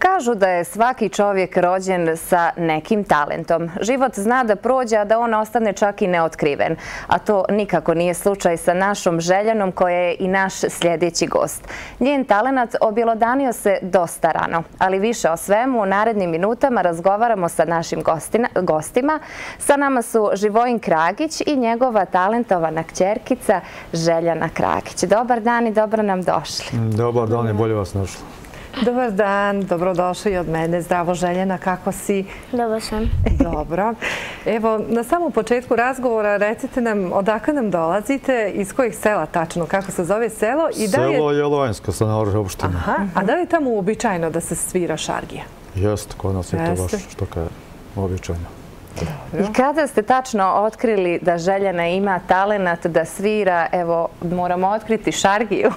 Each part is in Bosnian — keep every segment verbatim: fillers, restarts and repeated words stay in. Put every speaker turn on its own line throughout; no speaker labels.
Kažu da je svaki čovjek rođen sa nekim talentom. Život zna da prođe, a da on ostane čak i neotkriven. A to nikako nije slučaj sa našom Željanom, koja je i naš sljedeći gost. Njen talenat objelodanio se dosta rano, ali više o svemu u narednim minutama razgovaramo sa našim gostima. Sa nama su Živojin Kragić i njegova talentovana kćerkica Željana Kragić. Dobar dan i dobro nam došli.
Dobar dan i bolje vas našli.
Dobar dan, dobrodošli i od mene. Zdravo Željana, kako si?
Dobro sam.
Dobro. Evo, na samom početku razgovora recite nam odakle nam dolazite, iz kojih sela tačno, kako se zove selo? I da je...
Selo Jelovajsko, Stanovrška opština.
Aha, a da li je tamo uobičajeno da se svira šargija?
Jeste, kod nas je to baš što je uobičajeno.
I kada ste tačno otkrili da Željana ima talenat da svira, evo, moramo otkriti šargiju?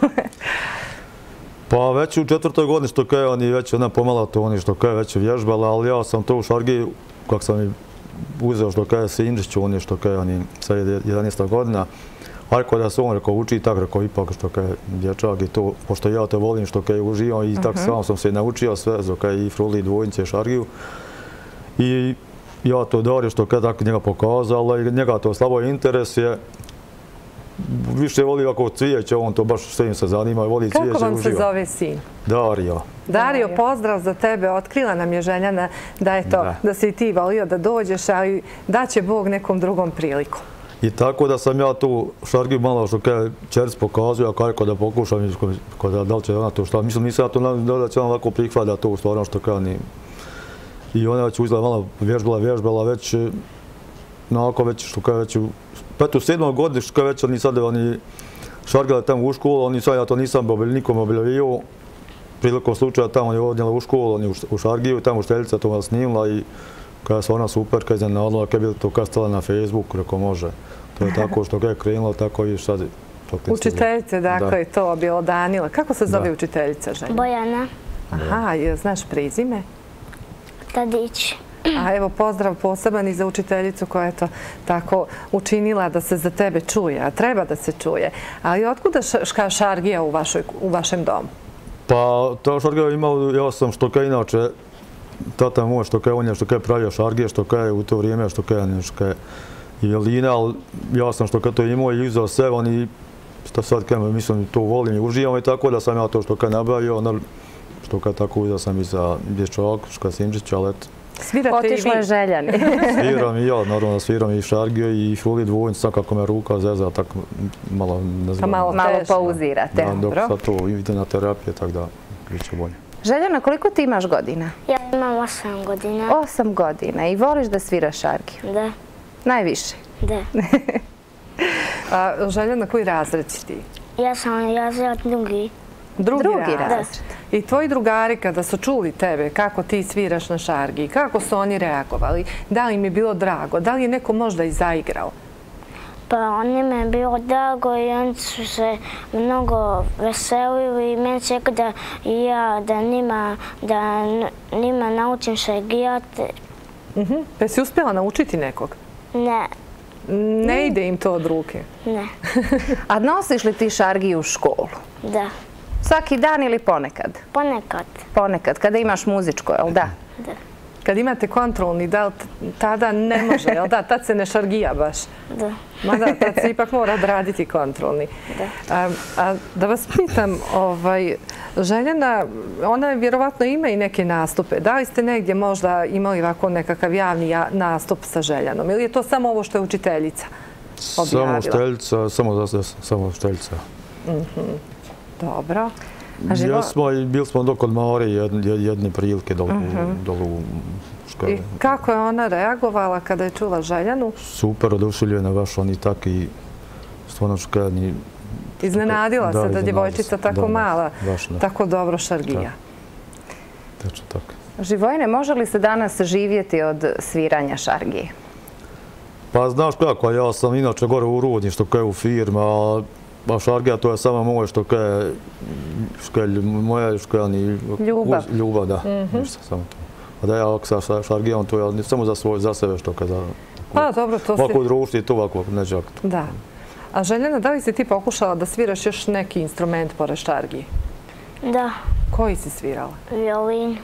Pa već u četvrtoj godini što je oni već ona pomala to oni što je već vježbala, ali ja sam to u šargiji, kako sam i uzeo što je Sinđiću, oni što je oni sa jedanaesta godina, ako da se on rekao uči, tako rekao ipak što je dječak i to, pošto ja to volim što je uživam i tako sam sam se naučio sve, što je i fruli, dvojnice, šargiju. I ja to dario što je tako njega pokazala i njega to slabo interes je. Više voli ovako cvijeće, on to baš sve im se zanima i voli cvijeće.
Kako vam se
uživa.
zove sin?
Dario.
Dario, pozdrav za tebe. Otkrila nam je Željana da je to, da si i ti volio da dođeš, ali da će Bog nekom drugom priliku.
I tako da sam ja tu šargiju malo što je čerc pokazuje, a kako da pokušam, da li će ona to šta. Mislim, nisam ja to da će ona ovako prihvada to u stvarno što kao ni... I ona već uzela malo vježbala, vježbala već, onako već što kao već u petu, sedmog godinu što već oni sad oni šargala tamo u školu, oni sad ja to nisam nikom objavio. Prilikom slučaja tamo je odnijela u školu, oni u šargiju, tamo učiteljica to snimila i kada se ona super, kada je iznenadila, kada je bilo to kastala na Facebooku, rekao može. To je tako što je krenulo, tako i sad.
Učiteljice, dakle, to objelodanila. Kako se zove učiteljica, Željana?
Bojana.
Aha, znaš prezime?
Tadić.
A evo pozdrav poseban i za učiteljicu koja je to tako učinila da se za tebe čuje, a treba da se čuje. Ali otkuda šargija u vašem domu?
Pa ta šargija imao, ja sam što kaj inače, tata moj što kaj on je što kaj pravio šargije, što kaj u to vrijeme što kaj je Jelina, ali ja sam što kaj to imao i uzeo sebe, oni što sad kaj mislim to volim i uživam i tako da sam ja to što kaj nabavio, što kaj tako uzeo sam i za dječak, što Sinđića, ali eto.
Otišlo je Željani.
Sviram i ja, naravno sviram i šargiju i fruli dvojnicu, kako me ruka zeza, tako malo ne znam.
Malo pauzirate.
Dok sad to ide na terapije, tako da bit će bolje.
Željana, koliko ti imaš godina?
Ja imam osam godina.
Osam godina i voliš da sviraš šargiju?
Da.
Najviše?
Da.
A Željana, koji razred si ti?
Ja sam razred drugi.
Drugi
razred.
I tvoji drugari kada su čuli tebe kako ti sviraš na šargiji, kako su oni reagovali? Da li im je bilo drago? Da li je neko možda i zaigrao?
Pa oni me je bilo drago i oni su se mnogo veselili i meni se rekao da i ja da njima, da njima naučim šargijati.
Pa si uspjela naučiti nekog?
Ne.
Ne ide im to od ruke?
Ne.
A nosiš li ti šargiju u školu?
Da.
Svaki dan ili ponekad?
Ponekad.
Ponekad, kada imaš muzičko, jel da?
Da.
Kad imate kontrolni, da li tada ne može, jel da? Tad se ne šargija baš.
Da.
Ma da, tad se ipak mora odraditi kontrolni.
Da.
A da vas pitam, Željana, ona vjerovatno ima i neke nastupe. Da li ste negdje možda imali ovako nekakav javni nastup sa Željanom? Ili je to samo ovo što je učiteljica objavila?
Samo učiteljica, samo učiteljica.
Dobro.
Bili smo dok od Maori jedne prilike dolu u školi.
I kako je ona reagovala kada je čula Željanu?
Super, oduševljena baš, oni tak i stvarno škani.
Iznenadila se da djevojčica tako mala, tako dobro šargija.
Tačno tako.
Živojine, može li se danas živjeti od sviranja šargije?
Pa znaš kako, ja sam inače gore u Rudnji što je u firma, a šargija to je samo moje što je moja
ljubav.
Ljubav, da. Samo to. A da ja sa šargijom to je samo za sebe što je za...
Pa dobro, to si...
Ovako društvo i to ovako neđak.
Da. A Željana, da li si ti pokušala da sviraš još neki instrument pored šargije?
Da.
Koji si svirala?
Violin.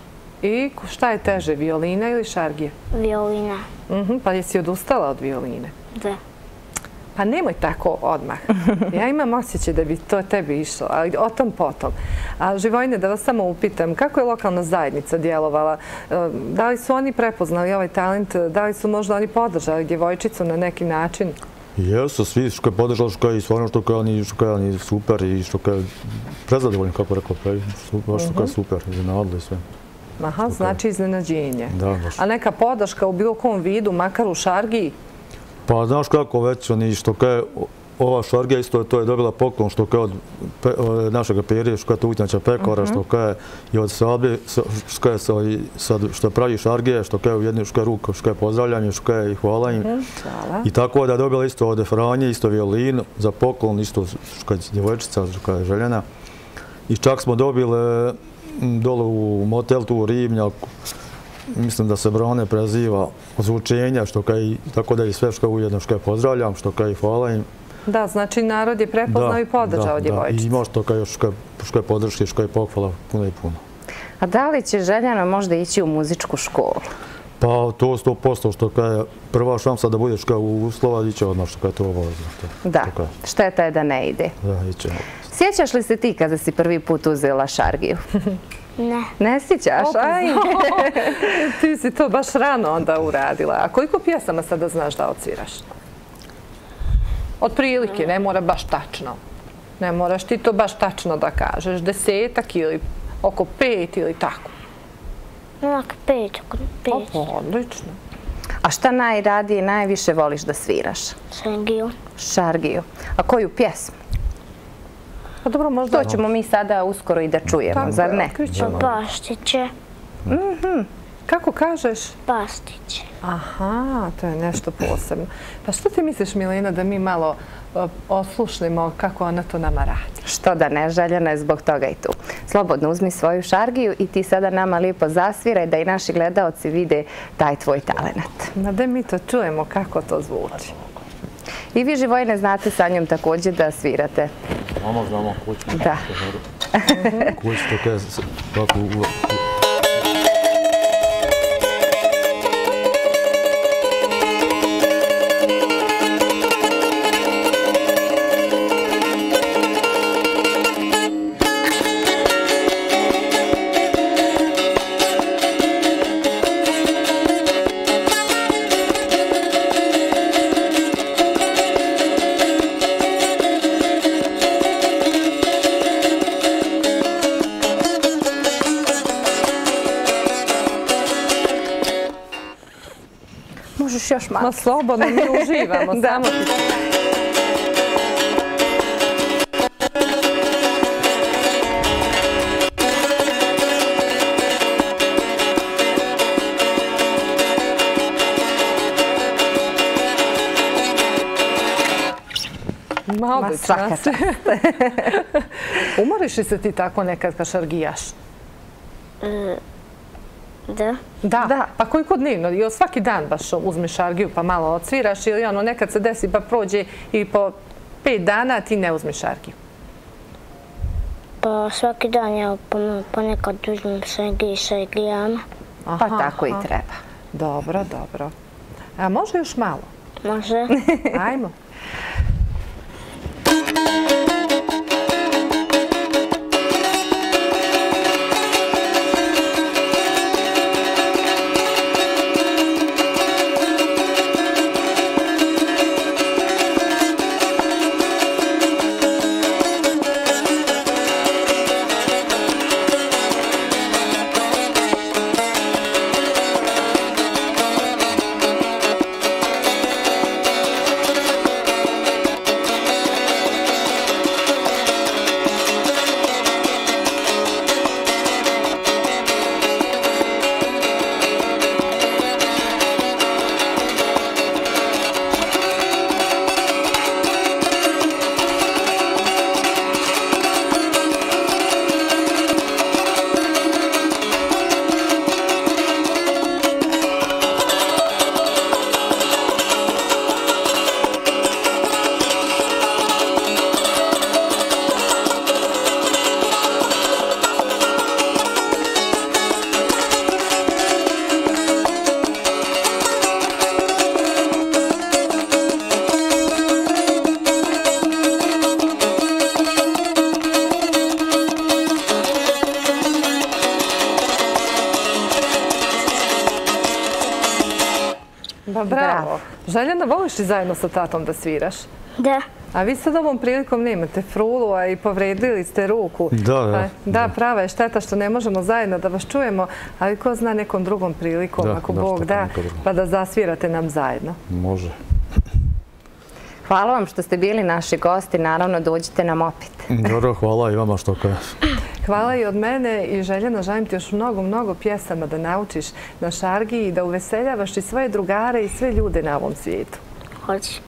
I šta je teže, violina ili šargija?
Violina.
Pa jesi odustala od violine?
Da.
Pa nemoj tako odmah. Ja imam osjećaj da bi to tebi išlo, ali o tom potom. A Živojne, da vas samo upitam, kako je lokalna zajednica djelovala? Da li su oni prepoznali ovaj talent? Da li su možda oni podržali djevojčicu na neki način?
Jesu, svi što je podržali, što je i stvarno što je oni super i što je prezadovoljni, kako rekao, što je super, iznenadili sve.
Aha, znači iznenađenje.
Da, baš.
A neka podrška u bilo kom vidu, makar u šargiji?
Pa znaš kako već, oni što je ova šargija isto to je dobila poklon što je od našeg perija, što je to Utnjača pekara, što je i od Sablje, što je pravi šargije, što je u jednu ruku, što je pozdravljanje, što je i hvala im. I tako da je dobila isto od Franje, isto violinu za poklon, isto što je djevojčica, što je Željena. I čak smo dobili dole u motel tu u Ribnjaku, mislim da se Brane preziva zvučenja, što kaj, tako da i sve što ujedno što kaj pozdravljam, što kaj hvala im.
Da, znači narod je prepoznao i podržao djevojčicu.
Da, i može to kaj još što kaj podrške, što kaj pohvala puno i puno.
A da li će Željana možda ići u muzičku školu?
Pa to sto posto što kaj prva šansa da budeš kaj u uslova, iće odmah što kaj to obavezno.
Da, šteta je da ne ide.
Da, iće.
Sjećaš li se ti kada si prvi put uzela šargiju?
Ne.
Ne sjećaš? Aj.
Ti si to baš rano onda uradila. A koliko pjesama sada znaš da odsviraš? Od prilike, ne mora baš tačno. Ne moraš ti to baš tačno da kažeš. Desetak ili oko pet ili tako.
Oko pet, oko pet.
Odlično.
A šta najradije, najviše voliš da sviraš?
Šargiju.
Šargiju. A koju pjesmu?
Pa dobro, možda...
To ćemo mi sada uskoro i da čujemo, zar ne?
Baštiće.
Kako kažeš?
Baštiće.
Aha, to je nešto posebno. Pa što ti misliš, Milena, da mi malo oslušnemo kako ona to nama radi?
Što da ne, Željana je zbog toga i tu. Slobodno uzmi svoju šargiju i ti sada nama lijepo zasviraj da i naši gledaoci vide taj tvoj talent.
Ma da mi to čujemo kako to zvuči.
I vi, Živojne, znate sa njom također da svirate.
Znamo, znamo, kuću.
Da.
Kuću, to je kako...
Možeš još malo.
Ma slobodno, mi uživamo. Samo ti... Ma svaka čast. Umoriš li se ti tako nekad kad šargijaš?
Da.
Da? Pa koliko dnevno? Ili svaki dan baš uzmeš šargiju pa malo odsviraš ili ono nekad se desi pa prođe i po pet dana ti ne uzmeš šargiju?
Pa svaki dan ja ponekad uzmem šargiju i šargijama.
Pa tako i treba.
Dobro, dobro. A može još malo?
Može.
Ajmo. Ba, bravo. Željana, voliš li zajedno sa tatom da sviraš?
Da.
A vi sad ovom prilikom nemate frulu, a i povredili ste ruku.
Da, da.
Da, prava je šteta što ne možemo zajedno da vas čujemo, ali ko zna nekom drugom prilikom, ako Bog da, pa da zasvirate nam zajedno.
Može.
Hvala vam što ste bili naši gosti, naravno dođite nam opet.
Dobro, hvala i vama što kažeš.
Hvala i od mene i Željana, želim ti još mnogo, mnogo pjesama da naučiš na šargi i da uveseljavaš i svoje drugare i sve ljude na ovom svijetu.
Hoće.